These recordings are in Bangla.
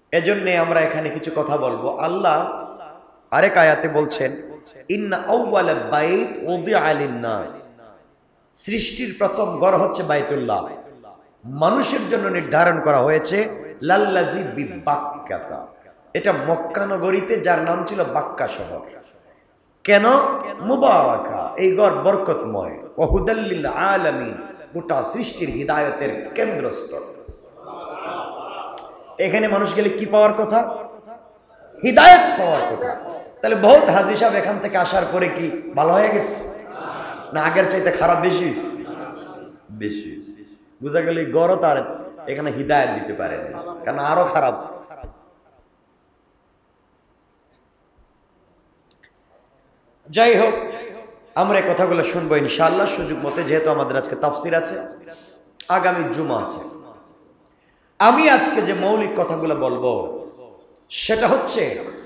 এজন্য আমরা এখানে কিছু কথা বলবো। আল্লাহ আরেক আয়াতে বলছেন, ইন্না আউওয়ালা বাইত উদিআ লিন-নাস, সৃষ্টির প্রথম ঘর হচ্ছে বাইতুল্লাহ, মানুষের জন্য নির্ধারণ করা হয়েছে, লাল্লাযী বিবাক্কাতা, এটা মক্কা নগরীতে, যার নাম ছিল বাক্কা শহর। কেন? মুবারাকা, এই ঘর বরকতময়, ওয়া হুদাল লিল আলামিন, গোটা সৃষ্টির হিদায়াতের কেন্দ্রস্থল। এখানে মানুষ গেলে কি পাওয়ার কথা? হিদায়াত পাওয়ার কথা। তাহলে বহুত হাজী সাহেব এখান থেকে আসার পরে কি ভালো হয়ে গেছে, না আগের চাইতে খারাপ বেশি হয়েছে? বেশি হয়েছে। বুঝা গেল এই গড় তার এখানে হিদায়াত দিতে পারে না, কারণ আরো খারাপ। যাই হোক, আমরা এই কথাগুলো শুনবো ইনশাআল্লাহ সুযোগ মতে, যেহেতু আমাদের আজকে তাফসির আছে, আগামী জুমা আছে। আমি আজকে যে মৌলিক কথাগুলো বলবো সেটা হচ্ছে,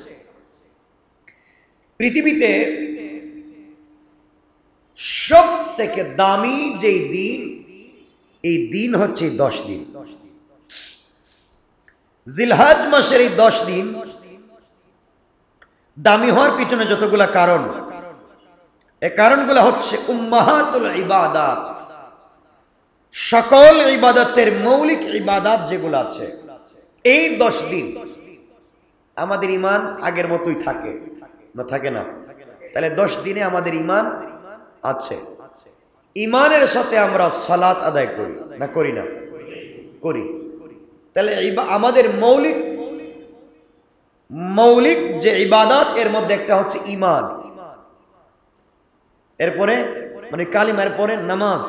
পৃথিবীতে সব থেকে দামি যেই দিন, এই দিন হচ্ছে 10 দিন। জিলহজ মাসের এই 10 দিন দামি হওয়ার পিছনে যতগুলা কারণ, এই কারণগুলো হচ্ছে উম্মাহাতুল ইবাদাত, সকল ইবাদতের মৌলিক ইবাদত যেগুলো আছে, এই 10 দিন আমাদের ঈমান আগের মতোই থাকে না? থাকে না? তাহলে 10 দিনে আমাদের ঈমান আছে। ঈমানের সাথে আমরা সালাত আদায় করি না? করি না? করি। তাহলে আমাদের মৌলিক যে ইবাদত, এর মধ্যে একটা হচ্ছে ঈমান, এরপরে মানে কালিমার পরে নামাজ।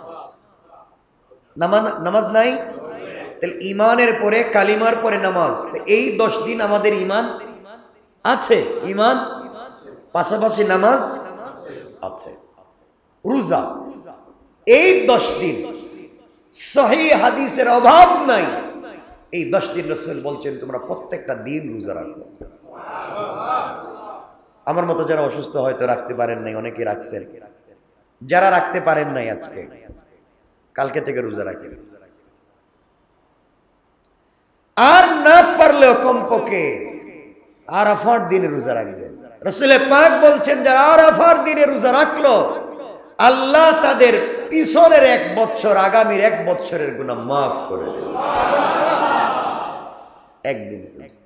নামাজ নাই? তাহলে ঈমানের পরে কালিমার পরে নামাজ। তো এই 10 দিন আমাদের ঈমান আছে, ঈমান পাশাপাশি নামাজ আছে। রোজা, এই 10 দিন সহিহ হাদিসের অভাব নাই। এই 10 দিন রাসূল বলছেন তোমরা প্রত্যেকটা দিন রোজা রাখো। আমার মতো যারা অসুস্থ হয়তো রাখতে পারেন নাই, অনেকে রাখছেন। যারা রাখতে পারেন নাই আজকে কালকে থেকে রোজা রাখেন। আর না পারলেও কমপক্ষে আরাফার দিনে রোজা রাখবেন। রাসূল পাক বলছেন যারা আরাফার দিনে রোজা রাখলো, আল্লাহ তাদের পিছনের 1 বছর, আগামীর 1 বছরের গুনাহ মাফ করে দেন একদিন।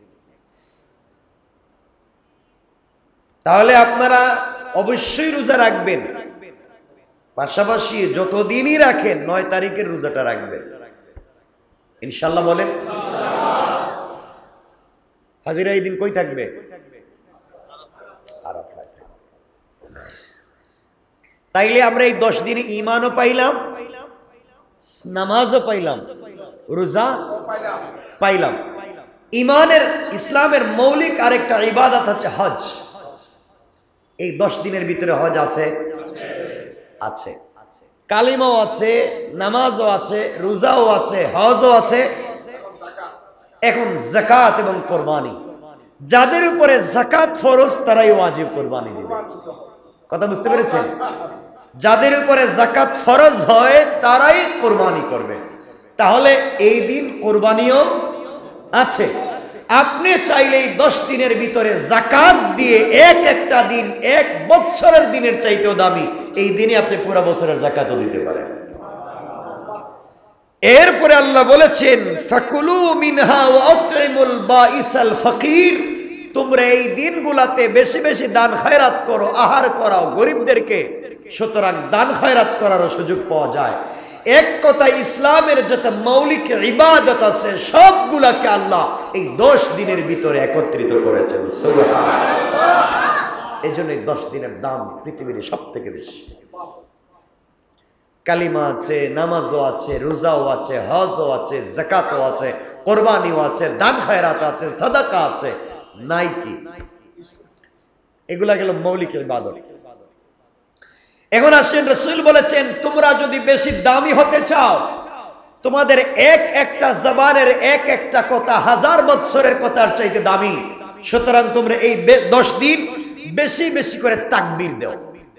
তাহলে আপনারা অবশ্যই রোজা রাখবেন, পাশাপাশি যতদিনই রাখেন 9 তারিখের রোজাটা রাখবেন ইনশাআল্লাহ। বলেন হাজিরা এই দিন কই থাকবে? আরাফায় থাকবে। তাইলে আমরা এই 10 দিনে ঈমানও পাইলাম, নামাজও পাইলাম, রোজা পাইলাম। ঈমানের, ইসলামের মৌলিক আরেকটা ইবাদত হচ্ছে হজ। এই 10 দিনের ভিতরে হজ আছে, আছে। কালিমাও আছে, নামাজও আছে, রোজাও আছে, হজও আছে। এখন যাকাত এবং কুরবানি, যাদের উপরে যাকাত ফরজ তারাই ওয়াজিব কুরবানি দিবে। কথা বুঝতে পেরেছেন? যাদের উপরে যাকাত ফরজ হয় তারাই কুরবানি করবে। তাহলে এই দিন কুরবানিও আছে। আপনি চাইলে এই 10 দিনের ভিতরে যাকাত দিয়ে একটা দিন 1 বছরের দিনের চাইতেও দামি, এই দিনে আপনি পুরো বছরের যাকাতও দিতে পারেন। এরপরে আল্লাহ বলেছেন ফাকুলু মিনহা ওয়া আতইমুল বাইসাল ফকির, তোমরা এই দিনগুলাতে বেশি বেশি দান খয়রাত করো, আহার করাও গরিবদেরকে। সুতরাং দান খয়রাত করার সুযোগ পাওয়া যায়। এক কথায় ইসলামের যত মৌলিক ইবাদত আছে সবগুলাকে আল্লাহ এই 10 দিনের ভিতরে একত্রিত করেছেন। সুবহানাল্লাহ। এজন্য এই 10 দিনের দাম পৃথিবীর সবথেকে বেশি। কালিমা আছে, নামাজও আছে, রোজাও আছে, হজও আছে, যাকাতও আছে, কুরবানিও আছে, দান খয়রাত আছে, সাদাকা আছে, নাই কি? এগুলা গেল মৌলিক ইবাদত। এখন আসেন, রাসূল বলেছেন তোমরা যদি বেশি দামি হতে চাও, তোমাদের একটা জবানের একটা কথা 1000 বছরের কথার চাইতে দামি। সুতরাং তোমরা এই 10 দিন বেশি বেশি করে তাকবীর দাও।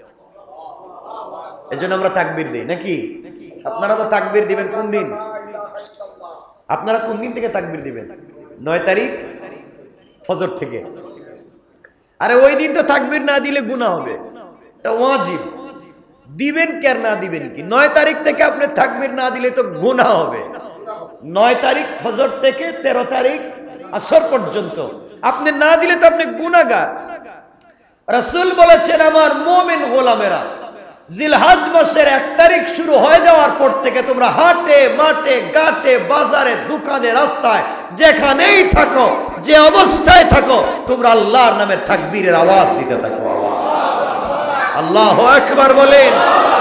এজন্য আমরা তাকবীর দেই নাকি? আপনারা তো তাকবীর দিবেন কোন দিন? আপনারা কোন দিন থেকে তাকবীর দিবেন? 9 তারিখ ফজর থেকে। আরে ওই দিন তো তাকবীর না দিলে গুনাহ হবে, এটা ওয়াজিব। দিবেন কি আর না দিবেন কি? 9 তারিখ থেকে আপনি তাকবীর না দিলে তো গুনাহ হবে। 9 তারিখ ফজর থেকে 13 তারিখ আসর পর্যন্ত আপনি না দিলে তো আপনি গুনাহগার। রাসূল বলেছেন, আমার মুমিন গোলামেরা, জিলহজ মাসের 1 তারিখ শুরু হয়ে যাওয়ার পর থেকে তোমরা হাটে মাঠে ঘাটে বাজারে দোকানে রাস্তায় যেখানেই থাকো, যে অবস্থায় থাকো, তোমরা আল্লাহর নামের তাকবীরের আওয়াজ দিতে থাকো। আল্লাহু আকবার বলেন।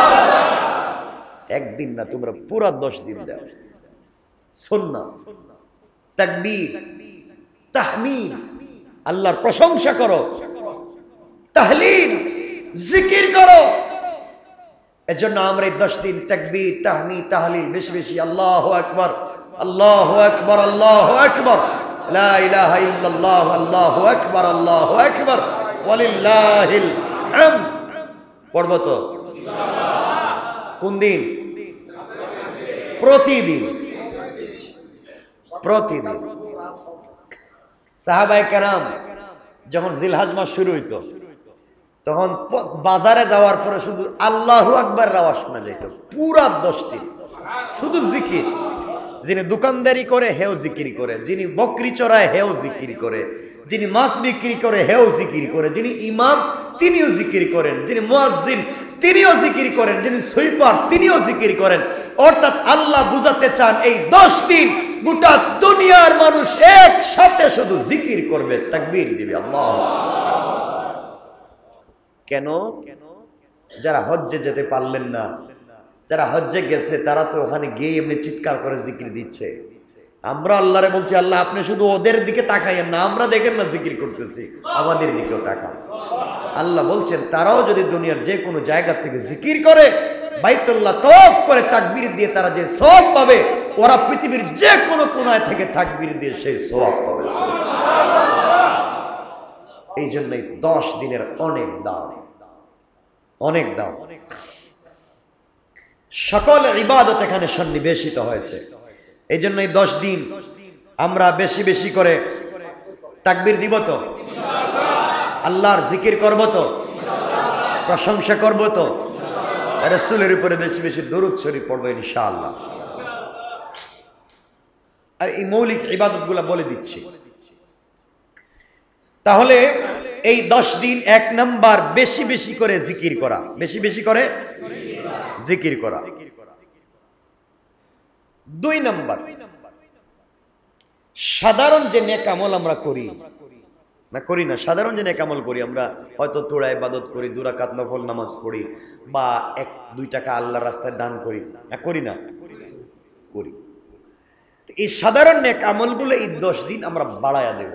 একদিন না, তোমরা পুরো 10 দিন দাও। সুন্নাহ, তাকবীর, তাহমিদ, আল্লাহর প্রশংসা করো, তাহলিল, জিকির করো। এজন্য আমরা এই 10 দিন তাকবীর, তাহমিদ, তাহলিল বেশি বেশি আল্লাহু আকবার, আল্লাহু আকবার, আল্লাহু আকবার, লা ইলাহা ইল্লাল্লাহ, আল্লাহু আকবার, আল্লাহু আকবার, ওয়ালিল্লাহিল হামদ পড়ব তো ইনশাআল্লাহ। কোন দিন? প্রতিদিন। প্রতিদিন। সাহাবায়ে কেরাম যখন জিলহজ মাস শুরু হইতো, তখন বাজারে যাওয়ার পরে শুধু আল্লাহু আকবার আওয়াজ শোনা যেত পুরা 10 দিন, শুধু জিকির। যিনি দোকানদারি করে হেও জিকির করে, যিনি বকরি চড়ায় হেও জিকির করে, যিনি মাছ বিক্রি করে হেও জিকির করে, যিনি ইমাম তিনিও জিকির করেন, যিনি মুয়াজ্জিন তিনিও জিকির করেন, যিনি সুইপার তিনিও জিকির করেন। অর্থাৎ আল্লাহ বুঝাতে চান এই 10 দিন গোটা দুনিয়ার মানুষ একসাথে শুধু জিকির করবে, তাকবীর দিবে। আল্লাহ। কেন? যারা হজ্জে যেতে পারলেন না, যারা হজ্জে গেছে তারা তো ওখানে গিয়ে এমনি চিৎকার করে জিকির দিচ্ছে। আমরা আল্লাহরে বলছি, আল্লাহ আপনি শুধু ওদের দিকে তাকাইয়েন না, আমরা দেখেন না জিকির করতেছি, আমাদের দিকেও তাকান। আল্লাহ বলছেন তারাও যদি দুনিয়ার যে কোনো জায়গা থেকে জিকির করে, বাইতুল্লাহ তওয়াফ করে তাকবীর দিয়ে তারা যে সওয়াব পাবে, ওরা পৃথিবীর যে কোনো কোণায় থেকে তাকবীর দিয়ে সেই সওয়াব পাবে। এই জন্যই 10 দিনের অনেক দাম, অনেক দাম। সকল ইবাদত এখানে সন্নিবেশিত হয়েছে। এই জন্য এই 10 দিন আমরা বেশি বেশি করে তাকবীর দিব তো ইনশাআল্লাহ, আল্লাহর জিকির করব তো ইনশাআল্লাহ, প্রশংসা করব তো ইনশাআল্লাহ, রাসূলের উপরে বেশি বেশি দরুদ শরীফ পড়ব ইনশাআল্লাহ। আর এই মৌলিক ইবাদতগুলো বলে দিচ্ছি। তাহলে এই 10 দিন 1 নাম্বার বেশি বেশি করে জিকির করা, বেশি বেশি করে জিকির করা। 2 নাম্বার, সাধারণ যে নেক আমল আমরা করি না, করি না, সাধারণ যে নেক আমল করি আমরা, হয়তো তোড়া ইবাদত করি, 2 রাকাত নফল নামাজ পড়ি, বা 1-2 টাকা আল্লাহর রাস্তায় দান করি না, করি না? করি। এই সাধারণ নেক আমলগুলো এই 10 দিন আমরা বাড়ায়া দেব।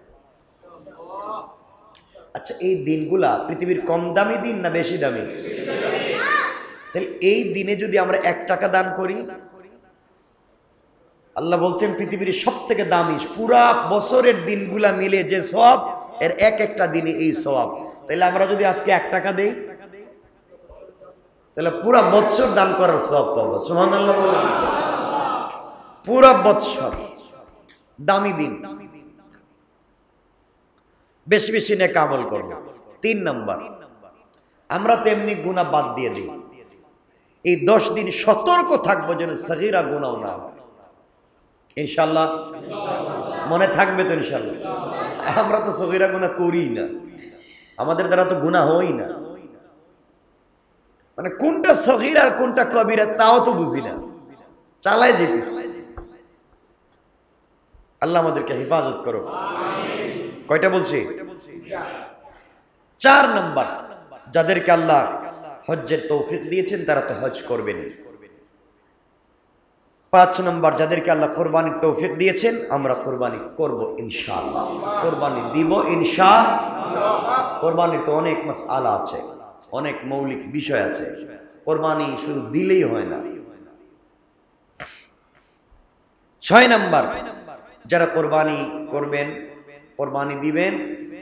আচ্ছা, এই দিনগুলা পৃথিবীর কম দামি দিন না বেশি দামি? তাহলে এই দিনে যদি আমরা 1 টাকা দান করি, আল্লাহ বলছেন পৃথিবীর সবথেকে দামি, পুরা বছরের দিনগুলা মিলে যে সওয়াব, এর একটা দিনে এই সওয়াব। তাহলে আমরা যদি আজকে 1 টাকা দেই, তাহলে পুরা বছর দান করার সওয়াব পাবো। সুবহানাল্লাহ বলেন। পুরা বছর দামি দিন, বেশি বেশি নেক আমল করব। 3 নাম্বার, আমরা তেমনি গুনাহ বাদ দিয়ে দিই। এই 10 দিন সতর্ক থাকবো যেন সগীরা গুনাহ না হয়। ইনশাআল্লাহ মনে থাকবে তো ইনশাআল্লাহ? আমরা তো সগীরা গুনাহ করি না, আমাদের দ্বারা তো গুনাহ হয় না। মানে কোনটা সগীরা আর কোনটা কবিরা তাও তো বুঝি না, চালায় যেতেছি। আল্লাহ আমাদেরকে হেফাজত করো। কয়টা বলছি? 4 নাম্বার, যাদেরকে আল্লাহ হজ্জের তৌফিক দিয়েছেন তারা তো হজ করবেন। 5 নাম্বার, যাদেরকে আল্লাহ কোরবানির তৌফিক দিয়েছেন আমরা কোরবানি করব ইনশাআল্লাহ, কোরবানি দিব ইনশাআল্লাহ। কোরবানির তো অনেক মাসআলা আছে, অনেক মৌলিক বিষয় আছে, কোরবানি শুধু দিলেই হয় না। 6 নাম্বার, যারা কোরবানি করবেন, কোরবানি দিবেন,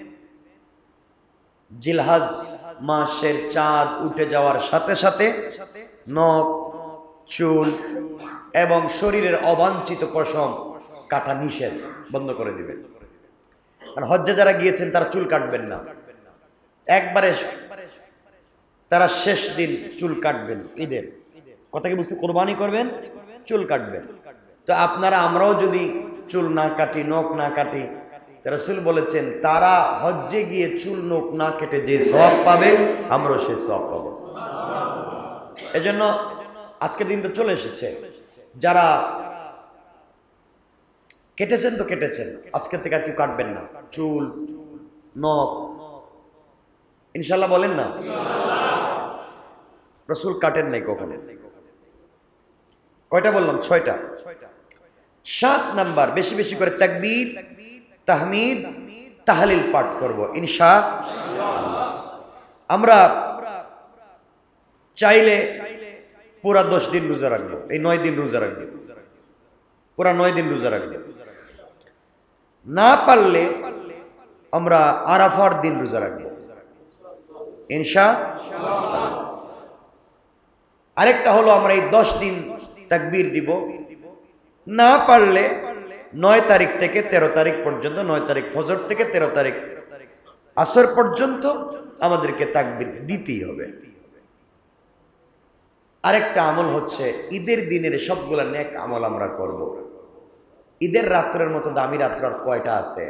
জিলহজ মাসের চাঁদ উঠে যাওয়ার সাথে সাথে নখ, চুল এবং শরীরের অবাঞ্ছিত পশম কাটা নিষেধ, বন্ধ করে দিবেন। আর হজ্জে যারা গিয়েছেন তারা চুল কাটবেন না, একবারে তারা শেষ দিন চুল কাটবেন। ঈদের কথা কি বুঝতে, কোরবানি করবেন, চুল কাটবেন। তো আপনারা আমরাও যদি চুল না কাটি, নখ না কাটি, রাসূল বলেছেন তারা হজ্জে গিয়ে চুল নখ না কেটে যে সওয়াব পাবে আমরাও সেই সওয়াব পাবো। এজন্য আজকের দিন তো চলে এসেছে, যারা কেটেছেন তো কেটেছেন, আজকের থেকে আর কেউ কাটবেন না চুল নখ, ইনশাল্লাহ বলেন না। রাসূল কাটেন নাই কখনো। কয়টা বললাম? 6টা। 7 নাম্বার, বেশি বেশি করে তাকবীর, তাহমিদ, তাহলিল পাঠ করব ইনশাআল্লাহ। আমরা চাইলে পুরা 10 দিন রোজা রাখবো, এই 9 দিন রোজা রাখবো, পুরা 9 দিন রোজা রাখবো। না পারলে আমরা আরাফার দিন রোজা রাখবো ইনশাআল্লাহ। আরেকটা হলো আমরা এই 10 দিন তাকবীর দিব। না পারলে 9 তারিখ থেকে 13 তারিখ পর্যন্ত, 9 তারিখ ফজর থেকে 13 তারিখ আসর পর্যন্ত আমাদেরকে তাকবীর দিতেই হবে। আরেকটা আমল হচ্ছে ঈদের দিনের সবগুলা নেক আমল আমরা করব। ঈদের রাত্রের মতো দামি রাত্র আর কয়টা আছে?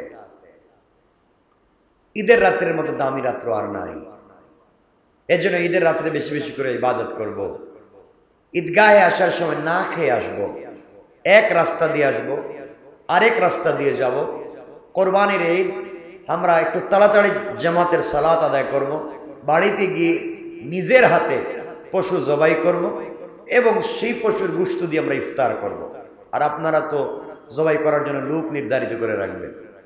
ঈদের রাত্রের মতো দামি রাত্র আর নাই। এজন্য ঈদের রাত্রে বেশি বেশি করে ইবাদত করব। ঈদগাহে আসার সময় না খেয়ে আসবো, এক রাস্তা দিয়ে আসবো, আরেক রাস্তা দিয়ে যাব। কোরবানির ঈদ আমরা একটু তাড়াতাড়ি জামাতের সালাত আদায় করব, বাড়িতে গিয়ে নিজের হাতে পশু জবাই করব এবং সেই পশুর গোশত দিয়ে আমরা ইফতার করব। আর আপনারা তো জবাই করার জন্য লোক নির্ধারিত করে রাখবেন।